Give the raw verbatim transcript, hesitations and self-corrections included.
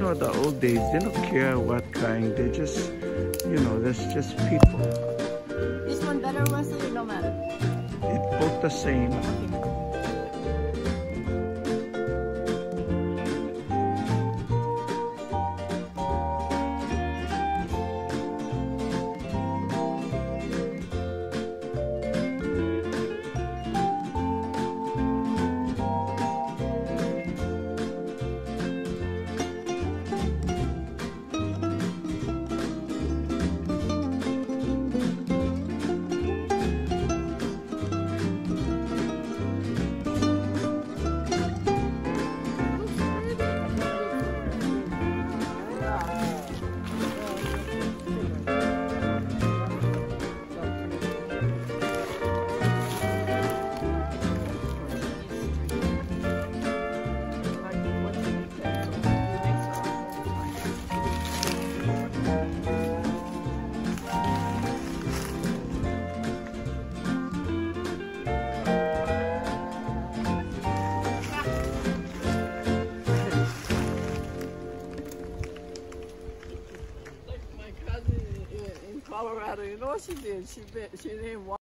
know, the old days, they don't care what kind. They just, you know, that's just people. This one better, Wesley, or no matter? It's both the same. Okay. Colorado, you know what she did? She been, she named one